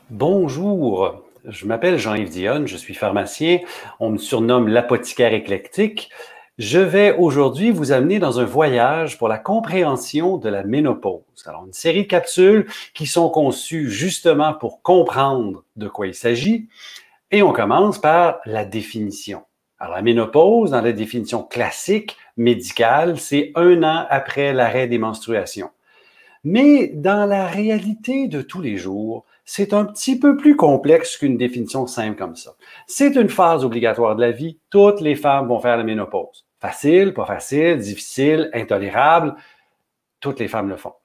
Bonjour, je m'appelle Jean-Yves Dionne, je suis pharmacien, on me surnomme l'apothicaire éclectique. Je vais aujourd'hui vous amener dans un voyage pour la compréhension de la ménopause. Alors, une série de capsules qui sont conçues justement pour comprendre de quoi il s'agit. Et on commence par la définition. Alors, la ménopause, dans la définition classique médicale, c'est 1 an après l'arrêt des menstruations. Mais dans la réalité de tous les jours, c'est un petit peu plus complexe qu'une définition simple comme ça. C'est une phase obligatoire de la vie. Toutes les femmes vont faire la ménopause. Facile, pas facile, difficile, intolérable, toutes les femmes le font.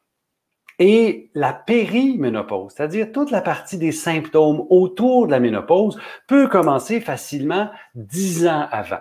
Et la périménopause, c'est-à-dire toute la partie des symptômes autour de la ménopause, peut commencer facilement 10 ans avant.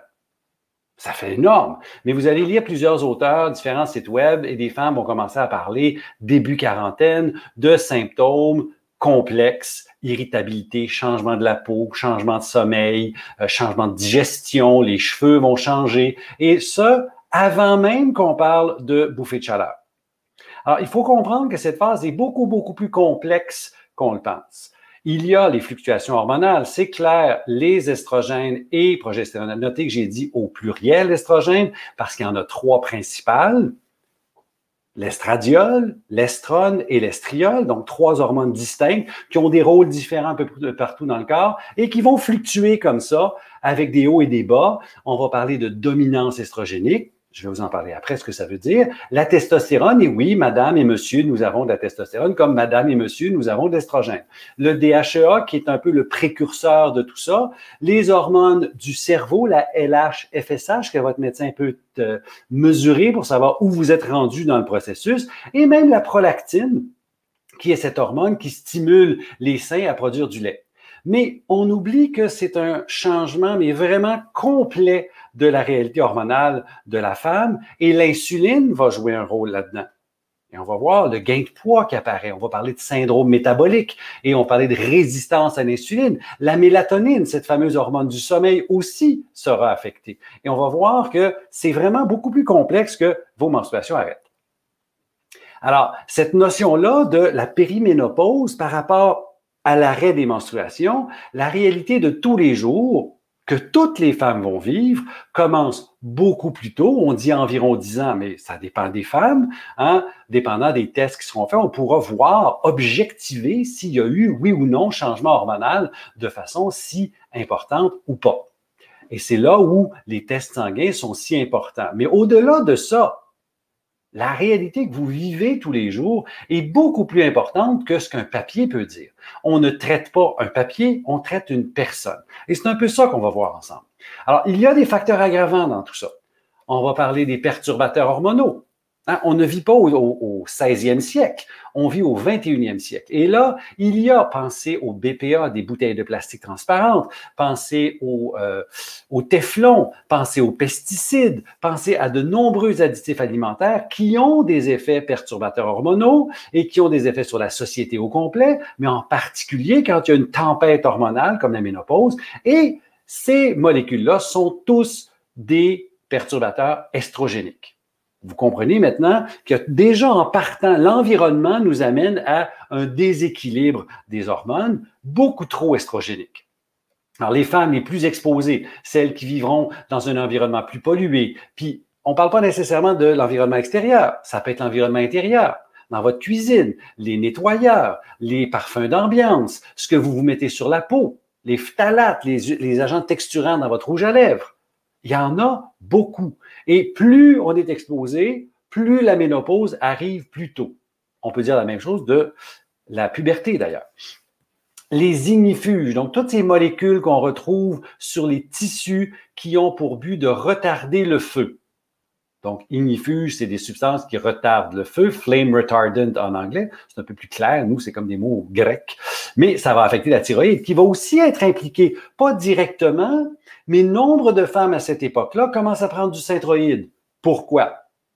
Ça fait énorme. Mais vous allez lire plusieurs auteurs, différents sites web, et des femmes vont commencer à parler début quarantaine de symptômes complexes, irritabilité, changement de la peau, changement de sommeil, changement de digestion, les cheveux vont changer. Et ça, avant même qu'on parle de bouffée de chaleur. Alors, il faut comprendre que cette phase est beaucoup plus complexe qu'on le pense. Il y a les fluctuations hormonales, c'est clair, les estrogènes et progestérone. Notez que j'ai dit au pluriel estrogène parce qu'il y en a 3 principales. L'estradiol, l'estrone et l'estriol, donc 3 hormones distinctes qui ont des rôles différents un peu partout dans le corps et qui vont fluctuer comme ça avec des hauts et des bas. On va parler de dominance estrogénique. Je vais vous en parler après, ce que ça veut dire. La testostérone, et oui, madame et monsieur, nous avons de la testostérone, comme madame et monsieur, nous avons de l'estrogène. Le DHEA, qui est un peu le précurseur de tout ça. Les hormones du cerveau, la LH-FSH, que votre médecin peut mesurer pour savoir où vous êtes rendu dans le processus. Et même la prolactine, qui est cette hormone qui stimule les seins à produire du lait. Mais on oublie que c'est un changement, mais vraiment complet de la réalité hormonale de la femme et l'insuline va jouer un rôle là-dedans. Et on va voir le gain de poids qui apparaît. On va parler de syndrome métabolique et on va parler de résistance à l'insuline. La mélatonine, cette fameuse hormone du sommeil aussi sera affectée. Et on va voir que c'est vraiment beaucoup plus complexe que vos menstruations arrêtent. Alors, cette notion-là de la périménopause par rapport à l'arrêt des menstruations, la réalité de tous les jours que toutes les femmes vont vivre commence beaucoup plus tôt. On dit environ 10 ans, mais ça dépend des femmes. Hein? Dépendant des tests qui seront faits, on pourra voir, objectiver s'il y a eu, oui ou non, changement hormonal de façon si importante ou pas. Et c'est là où les tests sanguins sont si importants. Mais au-delà de ça, la réalité que vous vivez tous les jours est beaucoup plus importante que ce qu'un papier peut dire. On ne traite pas un papier, on traite une personne. Et c'est un peu ça qu'on va voir ensemble. Alors, il y a des facteurs aggravants dans tout ça. On va parler des perturbateurs hormonaux. Hein, on ne vit pas au 16e siècle, on vit au 21e siècle. Et là, il y a, pensez au BPA, des bouteilles de plastique transparentes, pensez au téflon, pensez aux pesticides, pensez à de nombreux additifs alimentaires qui ont des effets perturbateurs hormonaux et qui ont des effets sur la société au complet, mais en particulier quand il y a une tempête hormonale comme la ménopause. Et ces molécules-là sont tous des perturbateurs estrogéniques. Vous comprenez maintenant que déjà en partant, l'environnement nous amène à un déséquilibre des hormones beaucoup trop estrogéniques. Alors, les femmes les plus exposées, celles qui vivront dans un environnement plus pollué, puis on ne parle pas nécessairement de l'environnement extérieur, ça peut être l'environnement intérieur, dans votre cuisine, les nettoyeurs, les parfums d'ambiance, ce que vous vous mettez sur la peau, les phtalates, les agents texturants dans votre rouge à lèvres. Il y en a beaucoup. Et plus on est exposé, plus la ménopause arrive plus tôt. On peut dire la même chose de la puberté d'ailleurs. Les ignifuges, donc toutes ces molécules qu'on retrouve sur les tissus qui ont pour but de retarder le feu. Donc, ignifuge, c'est des substances qui retardent le feu, flame retardant en anglais, c'est un peu plus clair, nous, c'est comme des mots grecs, mais ça va affecter la thyroïde, qui va aussi être impliquée, pas directement, mais nombre de femmes à cette époque-là commencent à prendre du synthroïde. Pourquoi?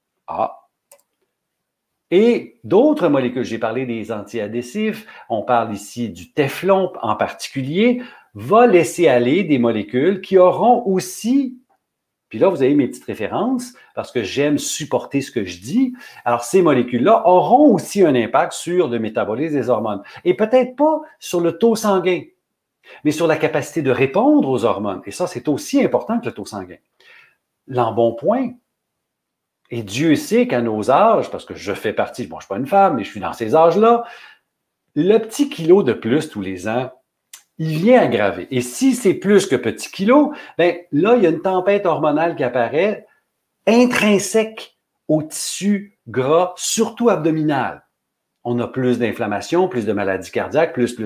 Et d'autres molécules, j'ai parlé des antiadhésifs, on parle ici du téflon en particulier, va laisser aller des molécules qui auront aussi, Puis là, vous avez mes petites références parce que j'aime supporter ce que je dis. Alors, ces molécules-là auront aussi un impact sur le métabolisme des hormones. Et peut-être pas sur le taux sanguin, mais sur la capacité de répondre aux hormones. Et ça, c'est aussi important que le taux sanguin. L'embonpoint. Et Dieu sait qu'à nos âges, parce que je fais partie, bon, je ne suis pas une femme, mais je suis dans ces âges-là, le petit kilo de plus tous les ans, il vient aggraver. Et si c'est plus que petit kilo, bien là, il y a une tempête hormonale qui apparaît intrinsèque au tissu gras, surtout abdominal. On a plus d'inflammation, plus de maladies cardiaques, plus.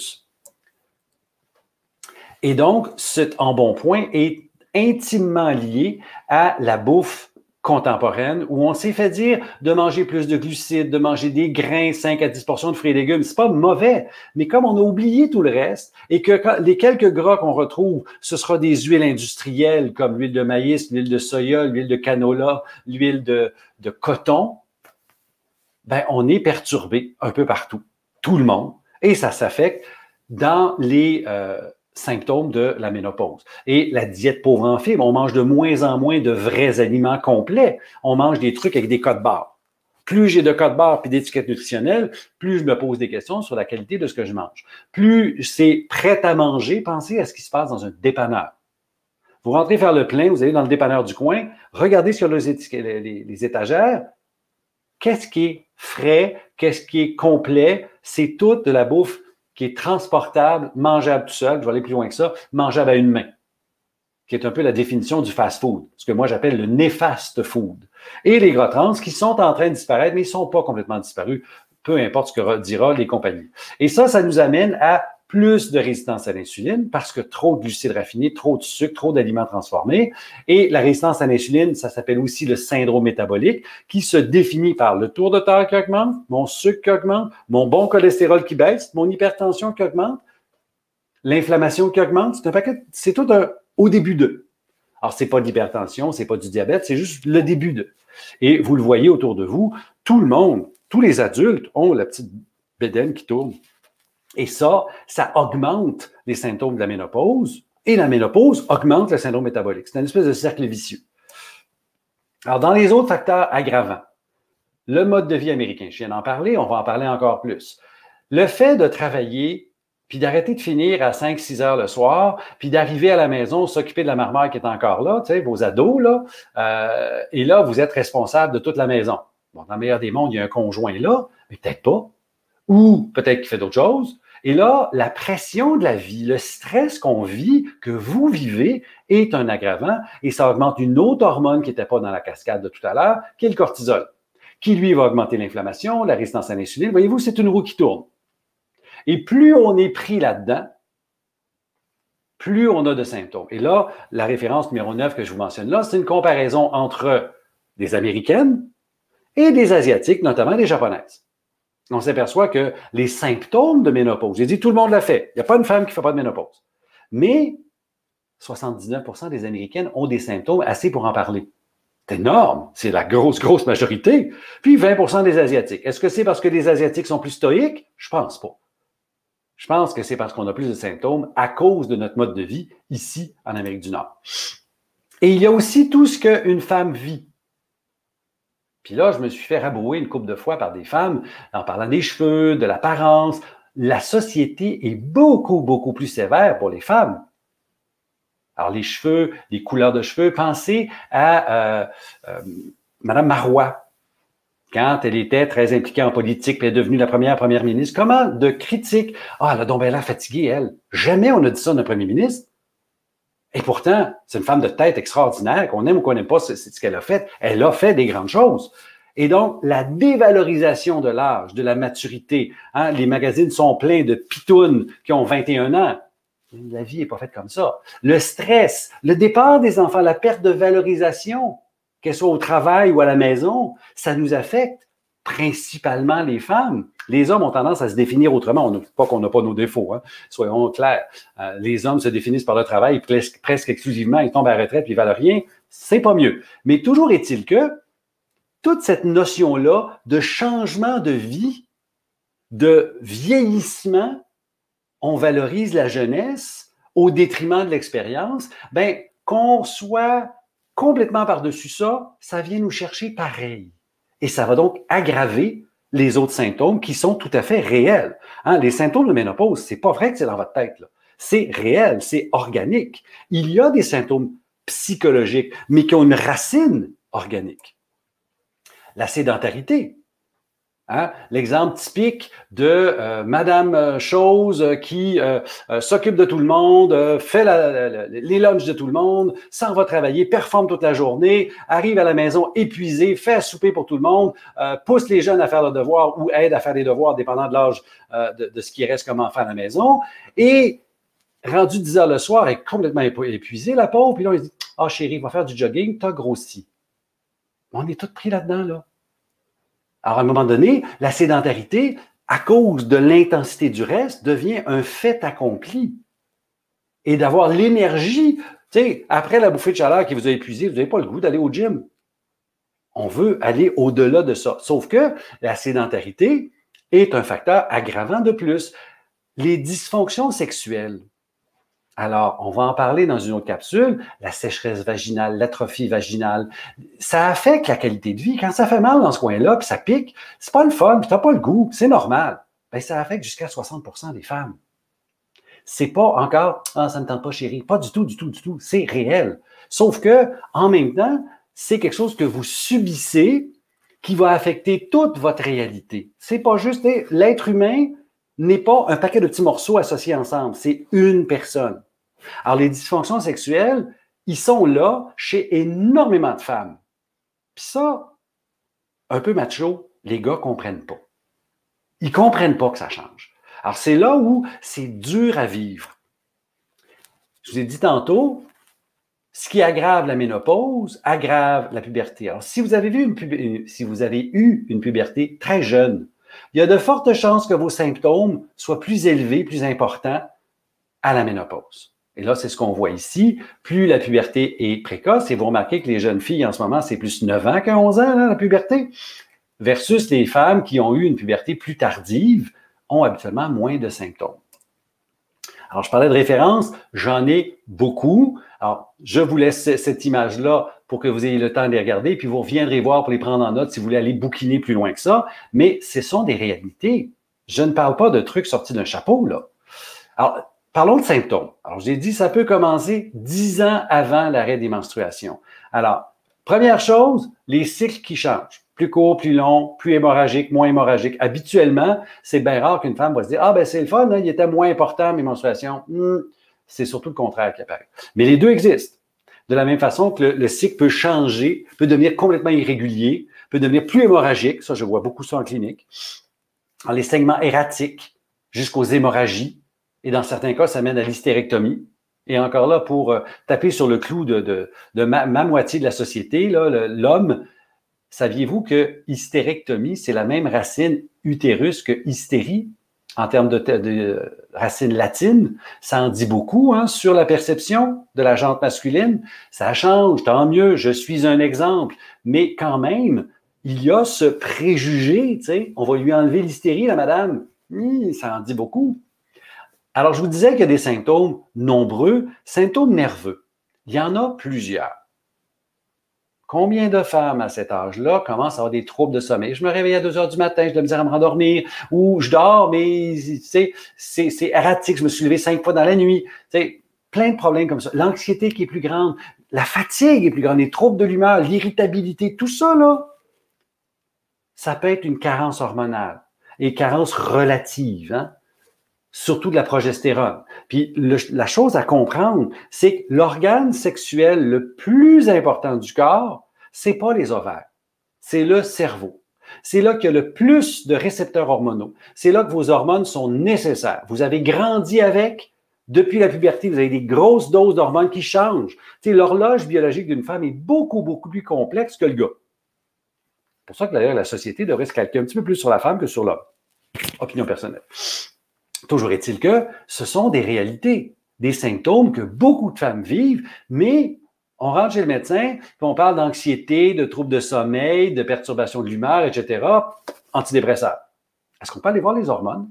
Et donc, cet embonpoint est intimement lié à la bouffe contemporaine où on s'est fait dire de manger plus de glucides, de manger des grains, 5 à 10 portions de fruits et légumes. C'est pas mauvais, mais comme on a oublié tout le reste et que les quelques gras qu'on retrouve, ce sera des huiles industrielles comme l'huile de maïs, l'huile de soya, l'huile de canola, l'huile de coton, ben on est perturbé un peu partout, tout le monde, et ça s'affecte dans les symptômes de la ménopause. Et la diète pauvre en fibres, on mange de moins en moins de vrais aliments complets. On mange des trucs avec des codes barres. Plus j'ai de codes barres et d'étiquettes nutritionnelles, plus je me pose des questions sur la qualité de ce que je mange. Plus c'est prêt à manger, pensez à ce qui se passe dans un dépanneur. Vous rentrez faire le plein, vous allez dans le dépanneur du coin, regardez sur les étagères, qu'est-ce qui est frais, qu'est-ce qui est complet, c'est toute de la bouffe qui est transportable, mangeable tout seul, je vais aller plus loin que ça, mangeable à une main, qui est un peu la définition du fast-food, ce que moi j'appelle le néfaste food. Et les gras trans qui sont en train de disparaître, mais ils ne sont pas complètement disparus, peu importe ce que dira les compagnies. Et ça nous amène à plus de résistance à l'insuline parce que trop de glucides raffinés, trop de sucre, trop d'aliments transformés. Et la résistance à l'insuline, ça s'appelle aussi le syndrome métabolique qui se définit par le tour de taille qui augmente, mon sucre qui augmente, mon bon cholestérol qui baisse, mon hypertension qui augmente, l'inflammation qui augmente. C'est un paquet, c'est tout au début de. Alors, c'est pas de l'hypertension, c'est pas du diabète, c'est juste le début de. Et vous le voyez autour de vous, tout le monde, tous les adultes ont la petite bédaine qui tourne. Et ça augmente les symptômes de la ménopause et la ménopause augmente le syndrome métabolique. C'est une espèce de cercle vicieux. Alors, dans les autres facteurs aggravants, le mode de vie américain, je viens d'en parler, on va en parler encore plus. Le fait de travailler, puis d'arrêter de finir à 5-6 heures le soir, puis d'arriver à la maison, s'occuper de la marmère qui est encore là, tu sais, vos ados, là, et là, vous êtes responsable de toute la maison. Bon, dans le meilleur des mondes, il y a un conjoint là, mais peut-être pas. Ou peut-être qu'il fait d'autres choses. Et là, la pression de la vie, le stress qu'on vit, que vous vivez, est un aggravant et ça augmente une autre hormone qui n'était pas dans la cascade de tout à l'heure, qui est le cortisol, qui lui va augmenter l'inflammation, la résistance à l'insuline. Voyez-vous, c'est une roue qui tourne. Et plus on est pris là-dedans, plus on a de symptômes. Et là, la référence numéro 9 que je vous mentionne là, c'est une comparaison entre des Américaines et des Asiatiques, notamment des Japonaises. On s'aperçoit que les symptômes de ménopause, j'ai dit tout le monde l'a fait, il n'y a pas une femme qui ne fait pas de ménopause, mais 79% des Américaines ont des symptômes assez pour en parler. C'est énorme, c'est la grosse majorité. Puis 20% des Asiatiques. Est-ce que c'est parce que les Asiatiques sont plus stoïques? Je pense pas. Je pense que c'est parce qu'on a plus de symptômes à cause de notre mode de vie ici en Amérique du Nord. Et il y a aussi tout ce qu'une femme vit. Puis là, je me suis fait rabrouer une couple de fois par des femmes en parlant des cheveux, de l'apparence. La société est beaucoup plus sévère pour les femmes. Alors, les cheveux, les couleurs de cheveux, pensez à Mme Marois, quand elle était très impliquée en politique, puis elle est devenue la première ministre. Comment de critiques? Ah, elle a donc l'air fatiguée, elle. Jamais on a dit ça d'un premier ministre. Et pourtant, c'est une femme de tête extraordinaire, qu'on aime ou qu'on n'aime pas c'est ce qu'elle a fait. Elle a fait des grandes choses. Et donc, la dévalorisation de l'âge, de la maturité, hein, les magazines sont pleins de pitounes qui ont 21 ans. La vie n'est pas faite comme ça. Le stress, le départ des enfants, la perte de valorisation, qu'elle soit au travail ou à la maison, ça nous affecte principalement les femmes. Les hommes ont tendance à se définir autrement. Pas qu'on n'a pas nos défauts, hein. Soyons clairs. Les hommes se définissent par le travail presque exclusivement. Ils tombent à la retraite puis ils valent rien. C'est pas mieux. Mais toujours est-il que toute cette notion-là de changement de vie, de vieillissement, on valorise la jeunesse au détriment de l'expérience. Ben, qu'on soit complètement par-dessus ça, ça vient nous chercher pareil. Et ça va donc aggraver les autres symptômes qui sont tout à fait réels. Hein, les symptômes de ménopause, c'est pas vrai que c'est dans votre tête, là. C'est réel, c'est organique. Il y a des symptômes psychologiques, mais qui ont une racine organique. La sédentarité. Hein? L'exemple typique de Madame Chose qui s'occupe de tout le monde, fait les lunchs de tout le monde, s'en va travailler, performe toute la journée, arrive à la maison épuisée, fait à souper pour tout le monde, pousse les jeunes à faire leurs devoirs ou aide à faire des devoirs, dépendant de l'âge de ce qui reste comme enfant à la maison. Et rendu 10 heures le soir, elle est complètement épuisée, la pauvre. Puis là, on se dit, « Ah, chérie, va faire du jogging, t'as grossi. » On est tous pris là-dedans, là. Alors, à un moment donné, la sédentarité, à cause de l'intensité du reste, devient un fait accompli. Et d'avoir l'énergie, tu sais, après la bouffée de chaleur qui vous a épuisé, vous n'avez pas le goût d'aller au gym. On veut aller au-delà de ça. Sauf que la sédentarité est un facteur aggravant de plus. Les dysfonctions sexuelles. Alors, on va en parler dans une autre capsule, la sécheresse vaginale, l'atrophie vaginale. Ça affecte la qualité de vie. Quand ça fait mal dans ce coin-là, puis ça pique, c'est pas le fun, puis t'as pas le goût, c'est normal. Bien, ça affecte jusqu'à 60% des femmes. C'est pas encore « Ah, ça ne tente pas, chérie ». Pas du tout, du tout, du tout. C'est réel. Sauf que, en même temps, c'est quelque chose que vous subissez qui va affecter toute votre réalité. C'est pas juste l'être humain n'est pas un paquet de petits morceaux associés ensemble. C'est une personne. Alors, les dysfonctions sexuelles, ils sont là chez énormément de femmes. Puis ça, un peu macho, les gars ne comprennent pas. Ils ne comprennent pas que ça change. Alors, c'est là où c'est dur à vivre. Je vous ai dit tantôt, ce qui aggrave la ménopause aggrave la puberté. Alors, si vous avez eu une puberté très jeune, il y a de fortes chances que vos symptômes soient plus élevés, plus importants à la ménopause. Et là, c'est ce qu'on voit ici. Plus la puberté est précoce, et vous remarquez que les jeunes filles, en ce moment, c'est plus 9 ans que 11 ans, là, la puberté, versus les femmes qui ont eu une puberté plus tardive, ont habituellement moins de symptômes. Alors, je parlais de références, j'en ai beaucoup. Alors, je vous laisse cette image-là pour que vous ayez le temps de les regarder, puis vous reviendrez voir pour les prendre en note si vous voulez aller bouquiner plus loin que ça. Mais ce sont des réalités. Je ne parle pas de trucs sortis d'un chapeau, là. Alors, parlons de symptômes. Alors, j'ai dit, ça peut commencer 10 ans avant l'arrêt des menstruations. Alors, première chose, les cycles qui changent. Plus court, plus long, plus hémorragique, moins hémorragique. Habituellement, c'est bien rare qu'une femme va se dire « Ah, ben c'est le fun, hein, il était moins important, mes menstruations. » C'est surtout le contraire qui apparaît. Mais les deux existent. De la même façon que le cycle peut changer, peut devenir complètement irrégulier, peut devenir plus hémorragique. Ça, je vois beaucoup ça en clinique. Alors, les saignements erratiques jusqu'aux hémorragies. Et dans certains cas, ça mène à l'hystérectomie. Et encore là, pour taper sur le clou de ma moitié de la société, l'homme, saviez-vous que hystérectomie, c'est la même racine utérus que hystérie en termes de racine latine? Ça en dit beaucoup hein, sur la perception de la jante masculine. Ça change, tant mieux, je suis un exemple. Mais quand même, il y a ce préjugé, tu sais, on va lui enlever l'hystérie, la madame. Ça en dit beaucoup. Alors, je vous disais qu'il y a des symptômes nombreux, symptômes nerveux. Il y en a plusieurs. Combien de femmes à cet âge-là commencent à avoir des troubles de sommeil? Je me réveille à 2 heures du matin, j'ai de la misère à me rendormir, ou je dors, mais c'est erratique, je me suis levé 5 fois dans la nuit. T'sais, plein de problèmes comme ça. L'anxiété qui est plus grande, la fatigue est plus grande, les troubles de l'humeur, l'irritabilité, tout ça, là, ça peut être une carence hormonale et carence relative, hein? Surtout de la progestérone. Puis la chose à comprendre, c'est que l'organe sexuel le plus important du corps, c'est pas les ovaires, c'est le cerveau. C'est là qu'il y a le plus de récepteurs hormonaux. C'est là que vos hormones sont nécessaires. Vous avez grandi avec, depuis la puberté, vous avez des grosses doses d'hormones qui changent. Tu sais, l'horloge biologique d'une femme est beaucoup, beaucoup plus complexe que le gars. C'est pour ça que d'ailleurs, la société devrait se calquer un petit peu plus sur la femme que sur l'homme. Opinion personnelle. Toujours est-il que ce sont des réalités, des symptômes que beaucoup de femmes vivent, mais on rentre chez le médecin, puis on parle d'anxiété, de troubles de sommeil, de perturbations de l'humeur, etc., antidépresseurs. Est-ce qu'on peut aller voir les hormones?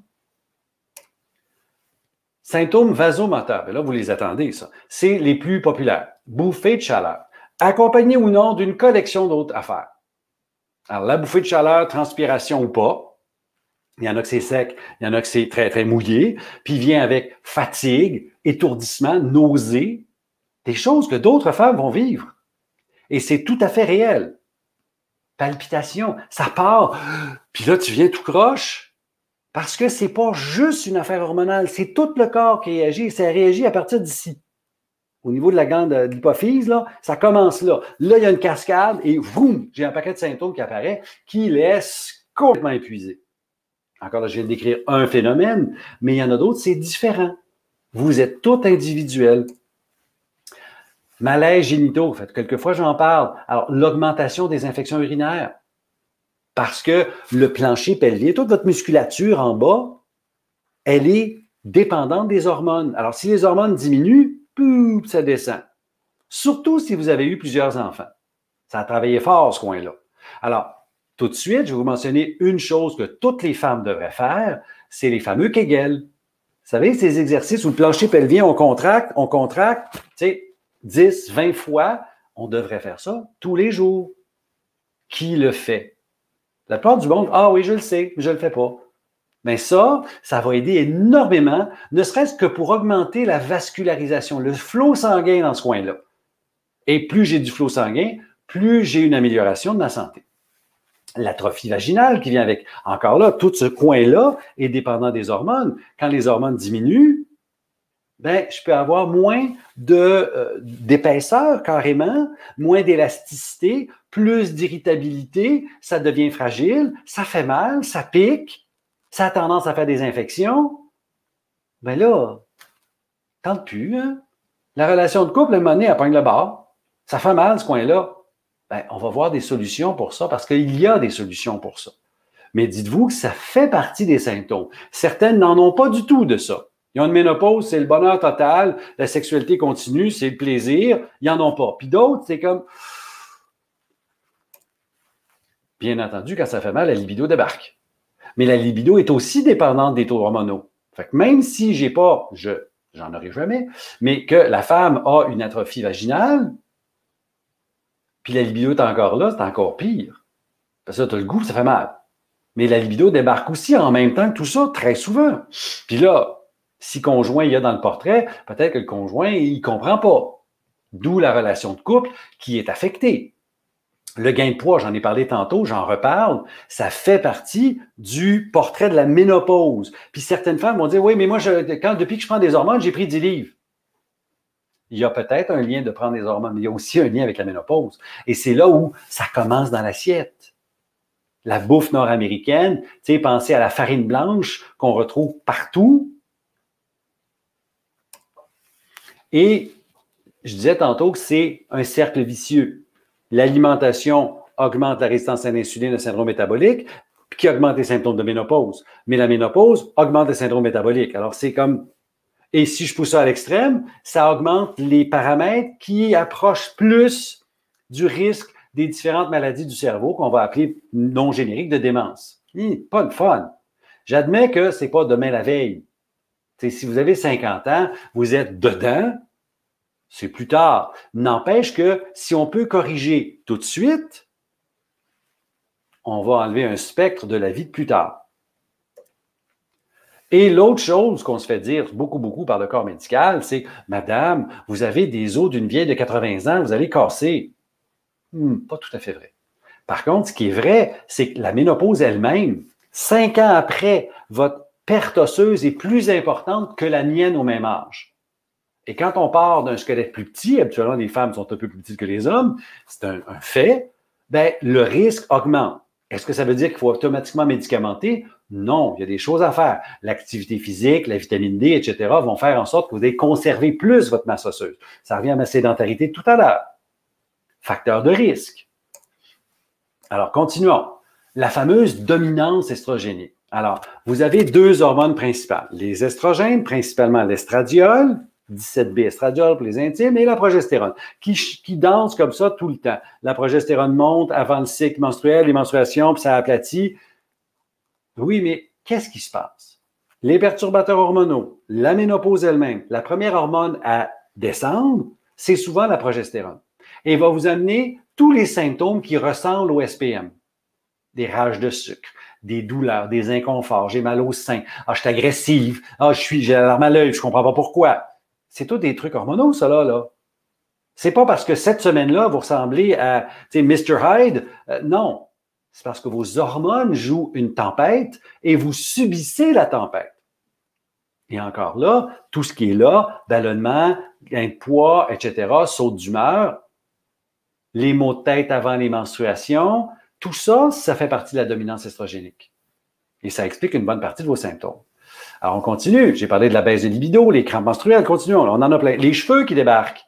Symptômes vasomoteurs, là, vous les attendez, ça. C'est les plus populaires. Bouffée de chaleur, accompagné ou non d'une collection d'autres affaires. Alors, la bouffée de chaleur, transpiration ou pas, il y en a que c'est sec, il y en a que c'est très, très mouillé, puis il vient avec fatigue, étourdissement, nausée, des choses que d'autres femmes vont vivre. Et c'est tout à fait réel. Palpitation, ça part, puis là, tu viens tout croche, parce que c'est pas juste une affaire hormonale, c'est tout le corps qui réagit, ça réagit à partir d'ici. Au niveau de la glande de l'hypophyse, là, ça commence là. Là, il y a une cascade et boum, j'ai un paquet de symptômes qui apparaît qui laisse complètement épuisé. Encore là, je viens de décrire un phénomène, mais il y en a d'autres, c'est différent. Vous êtes tous individuels. Malaise génitaux, en fait, quelquefois j'en parle. Alors, l'augmentation des infections urinaires. Parce que le plancher pelvien, toute votre musculature en bas, elle est dépendante des hormones. Alors, si les hormones diminuent, pouf, ça descend. Surtout si vous avez eu plusieurs enfants. Ça a travaillé fort, ce coin-là. Alors, tout de suite, je vais vous mentionner une chose que toutes les femmes devraient faire, c'est les fameux Kegel. Vous savez, ces exercices où le plancher pelvien, on contracte, tu sais, 10, 20 fois, on devrait faire ça tous les jours. Qui le fait? La plupart du monde, ah oui, je le sais, mais je ne le fais pas. Mais ça va aider énormément, ne serait-ce que pour augmenter la vascularisation, le flot sanguin dans ce coin-là. Et plus j'ai du flot sanguin, plus j'ai une amélioration de ma santé. L'atrophie vaginale qui vient avec, encore là, tout ce coin-là est dépendant des hormones. Quand les hormones diminuent, ben, je peux avoir moins d'épaisseur carrément, moins d'élasticité, plus d'irritabilité, ça devient fragile, ça fait mal, ça pique. Ça a tendance à faire des infections, bien là, tente plus, hein? La relation de couple, à un moment donné, elle pogne le bord. Ça fait mal, ce coin-là. Bien, on va voir des solutions pour ça, parce qu'il y a des solutions pour ça. Mais dites-vous que ça fait partie des symptômes. Certaines n'en ont pas du tout de ça. Ils ont une ménopause, c'est le bonheur total, la sexualité continue, c'est le plaisir, ils n'en ont pas. Puis d'autres, c'est comme... Bien entendu, quand ça fait mal, la libido débarque. Mais la libido est aussi dépendante des taux hormonaux. Fait que même si j'ai pas, j'en aurai jamais, mais que la femme a une atrophie vaginale, puis la libido est encore là, c'est encore pire. Parce que tu as le goût, ça fait mal. Mais la libido débarque aussi en même temps que tout ça, très souvent. Puis là, si conjoint il y a dans le portrait, peut-être que le conjoint, il comprend pas. D'où la relation de couple qui est affectée. Le gain de poids, j'en ai parlé tantôt, j'en reparle, ça fait partie du portrait de la ménopause. Puis certaines femmes vont dire, oui, mais moi, depuis que je prends des hormones, j'ai pris 10 livres. Il y a peut-être un lien de prendre des hormones, mais il y a aussi un lien avec la ménopause. Et c'est là où ça commence dans l'assiette. La bouffe nord-américaine, tu sais, pensez à la farine blanche qu'on retrouve partout. Et je disais tantôt que c'est un cercle vicieux. L'alimentation augmente la résistance à l'insuline, le syndrome métabolique, puis qui augmente les symptômes de ménopause. Mais la ménopause augmente le syndrome métabolique. Alors, c'est comme... Et si je pousse ça à l'extrême, ça augmente les paramètres qui approchent plus du risque des différentes maladies du cerveau qu'on va appeler non génériques de démence. Pas de fun. J'admets que c'est pas demain la veille. T'sais, si vous avez 50 ans, vous êtes dedans, c'est plus tard. N'empêche que si on peut corriger tout de suite, on va enlever un spectre de la vie de plus tard. Et l'autre chose qu'on se fait dire beaucoup par le corps médical, c'est « Madame, vous avez des os d'une vieille de 80 ans, vous allez casser. » Pas tout à fait vrai. Par contre, ce qui est vrai, c'est que la ménopause elle-même, 5 ans après, votre perte osseuse est plus importante que la mienne au même âge. Et quand on part d'un squelette plus petit, habituellement les femmes sont un peu plus petites que les hommes, c'est un fait, ben, le risque augmente. Est-ce que ça veut dire qu'il faut automatiquement médicamenter? Non, il y a des choses à faire. L'activité physique, la vitamine D, etc. vont faire en sorte que vous allez conserver plus votre masse osseuse. Ça revient à ma sédentarité tout à l'heure. Facteur de risque. Alors, continuons. La fameuse dominance estrogénique. Alors, vous avez deux hormones principales. Les estrogènes, principalement l'estradiol, 17B estradiol pour les intimes, et la progestérone, qui dansent comme ça tout le temps. La progestérone monte avant le cycle menstruel, les menstruations, puis ça aplatit. Oui, mais qu'est-ce qui se passe? Les perturbateurs hormonaux, la ménopause elle-même, la première hormone à descendre, c'est souvent la progestérone. et va vous amener tous les symptômes qui ressemblent au SPM. Des rages de sucre, des douleurs, des inconforts, j'ai mal au sein, je suis agressive, j'ai la larme à l'œil, je comprends pas pourquoi. C'est tout des trucs hormonaux, ça là. C'est pas parce que cette semaine-là, vous ressemblez à Mr. Hyde. Non. C'est parce que vos hormones jouent une tempête et vous subissez la tempête. Et encore là, tout ce qui est là, ballonnement, gain de poids, etc., saute d'humeur, les maux de tête avant les menstruations, tout ça, ça fait partie de la dominance estrogénique. Et ça explique une bonne partie de vos symptômes. Alors, on continue. J'ai parlé de la baisse de libido, les crampes menstruelles, continuons. On en a plein. Les cheveux qui débarquent.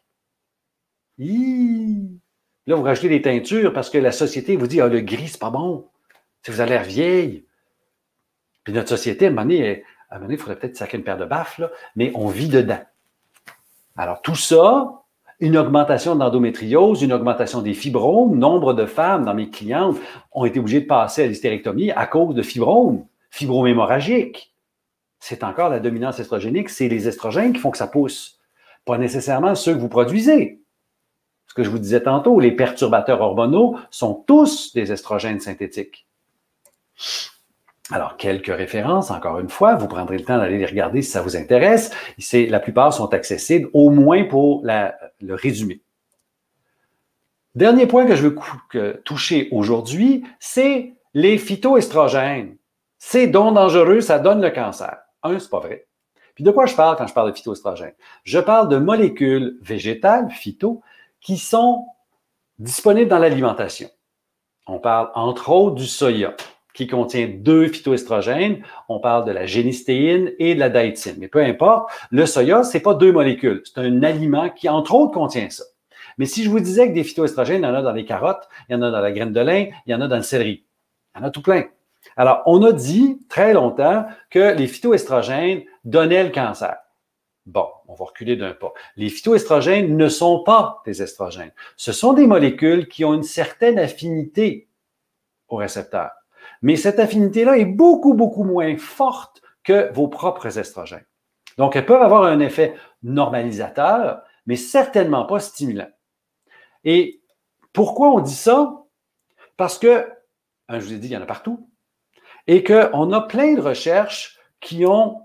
Là, vous rajoutez des teintures parce que la société vous dit, le gris, c'est pas bon. Si vous avez l'air vieille. Puis notre société, à un moment donné, il faudrait peut-être sacrer une paire de baffes, là, mais on vit dedans. Alors, tout ça, une augmentation de l'endométriose, une augmentation des fibromes. Nombre de femmes dans mes clientes ont été obligées de passer à l'hystérectomie à cause de fibromes hémorragiques. C'est encore la dominance estrogénique, c'est les estrogènes qui font que ça pousse. Pas nécessairement ceux que vous produisez. Ce que je vous disais tantôt, les perturbateurs hormonaux sont tous des estrogènes synthétiques. Alors, quelques références, encore une fois, vous prendrez le temps d'aller les regarder si ça vous intéresse. La plupart sont accessibles, au moins pour le résumé. Dernier point que je veux toucher aujourd'hui, c'est les phytoestrogènes. C'est donc dangereux, ça donne le cancer. C'est pas vrai. Puis de quoi je parle quand je parle de phytoestrogènes? Je parle de molécules végétales, phyto, qui sont disponibles dans l'alimentation. On parle entre autres du soya, qui contient 2 phytoestrogènes. On parle de la génistéine et de la daïtine. Mais peu importe, le soya, c'est pas 2 molécules. C'est un aliment qui, entre autres, contient ça. Mais si je vous disais que des phytoestrogènes, il y en a dans les carottes, il y en a dans la graine de lin, il y en a dans le céleri. Il y en a tout plein. Alors, on a dit très longtemps que les phytoestrogènes donnaient le cancer. Bon, on va reculer d'un pas. Les phytoestrogènes ne sont pas des estrogènes. Ce sont des molécules qui ont une certaine affinité au récepteur. Mais cette affinité-là est beaucoup, beaucoup moins forte que vos propres estrogènes. Donc, elles peuvent avoir un effet normalisateur, mais certainement pas stimulant. Et pourquoi on dit ça? Parce que, je vous ai dit, il y en a partout, et qu'on a plein de recherches qui ont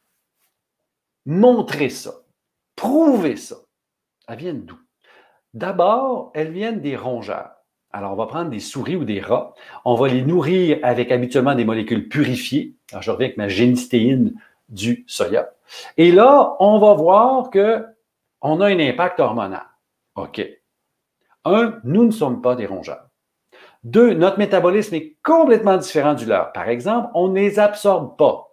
montré ça, prouvé ça. Elles viennent d'où? D'abord, elles viennent des rongeurs. Alors, on va prendre des souris ou des rats. On va les nourrir avec habituellement des molécules purifiées. Alors, je reviens avec ma génistéine du soya. Et là, on va voir qu'on a un impact hormonal. OK. 1, nous ne sommes pas des rongeurs. 2, notre métabolisme est complètement différent du leur. Par exemple, on ne les absorbe pas.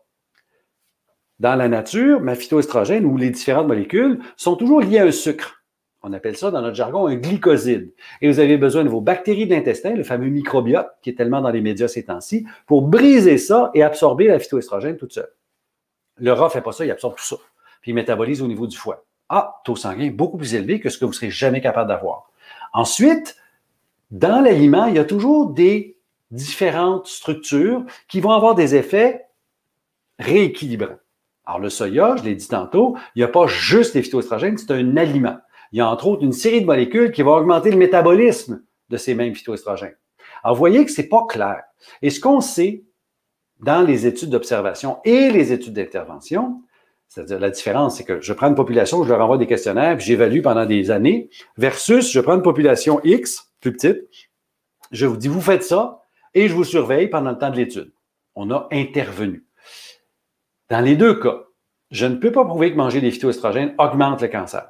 Dans la nature, ma phytoestrogène ou les différentes molécules sont toujours liées à un sucre. On appelle ça dans notre jargon un glycoside. Et vous avez besoin de vos bactéries de l'intestin, le fameux microbiote qui est tellement dans les médias ces temps-ci, pour briser ça et absorber la phytoestrogène toute seule. Le rat ne fait pas ça, il absorbe tout ça. Puis il métabolise au niveau du foie. Taux sanguin beaucoup plus élevé que ce que vous ne serez jamais capable d'avoir. Ensuite, dans l'aliment, il y a toujours des différentes structures qui vont avoir des effets rééquilibrants. Alors, le soya, je l'ai dit tantôt, il n'y a pas juste les phytoestrogènes, c'est un aliment. Il y a entre autres une série de molécules qui vont augmenter le métabolisme de ces mêmes phytoestrogènes. Alors, vous voyez que ce n'est pas clair. Et ce qu'on sait dans les études d'observation et les études d'intervention, c'est-à-dire la différence, c'est que je prends une population, je leur envoie des questionnaires, puis j'évalue pendant des années, versus je prends une population X, plus petite, je vous dis, vous faites ça, et je vous surveille pendant le temps de l'étude. On a intervenu. Dans les deux cas, je ne peux pas prouver que manger des phytoestrogènes augmente le cancer.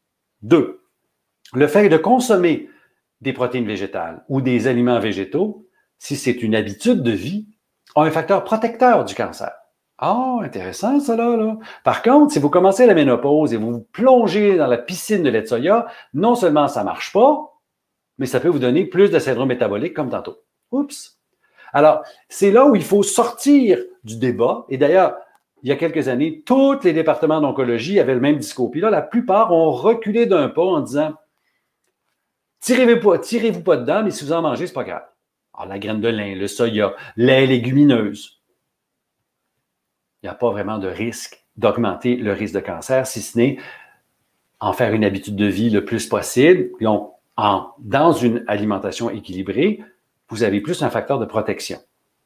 2, le fait de consommer des protéines végétales ou des aliments végétaux, si c'est une habitude de vie, a un facteur protecteur du cancer. Intéressant ça là. Par contre, si vous commencez la ménopause et vous vous plongez dans la piscine de lait de soya, non seulement ça ne marche pas, mais ça peut vous donner plus de syndrome métabolique comme tantôt. Oups! Alors, c'est là où il faut sortir du débat. Et d'ailleurs, il y a quelques années, tous les départements d'oncologie avaient le même discours. Puis là, la plupart ont reculé d'un pas en disant « tirez-vous pas dedans, mais si vous en mangez, c'est pas grave. » Alors, la graine de lin, le soya, les légumineuses. Il n'y a pas vraiment de risque d'augmenter le risque de cancer, si ce n'est en faire une habitude de vie le plus possible. Donc, dans une alimentation équilibrée, vous avez plus un facteur de protection.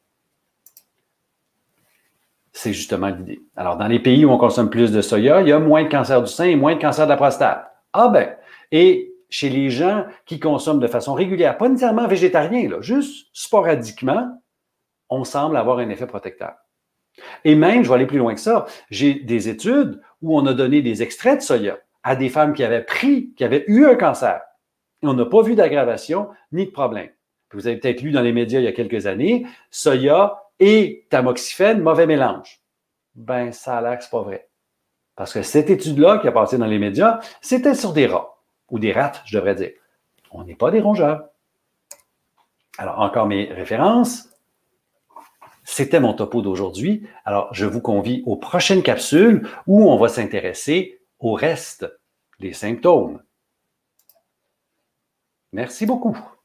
C'est justement l'idée. Alors, dans les pays où on consomme plus de soya, il y a moins de cancer du sein et moins de cancer de la prostate. Ah ben, et chez les gens qui consomment de façon régulière, pas nécessairement végétarien, là, juste sporadiquement, on semble avoir un effet protecteur. Et même, je vais aller plus loin que ça, j'ai des études où on a donné des extraits de soya à des femmes qui avaient eu un cancer. Et on n'a pas vu d'aggravation ni de problème. Vous avez peut-être lu dans les médias il y a quelques années, soya et tamoxifène, mauvais mélange. Ben, ça a l'air que c'est pas vrai. Parce que cette étude-là qui a passé dans les médias, c'était sur des rats, ou des rats, je devrais dire. On n'est pas des rongeurs. Alors, encore mes références. C'était mon topo d'aujourd'hui. Alors, je vous convie aux prochaines capsules où on va s'intéresser au reste, les symptômes. Merci beaucoup.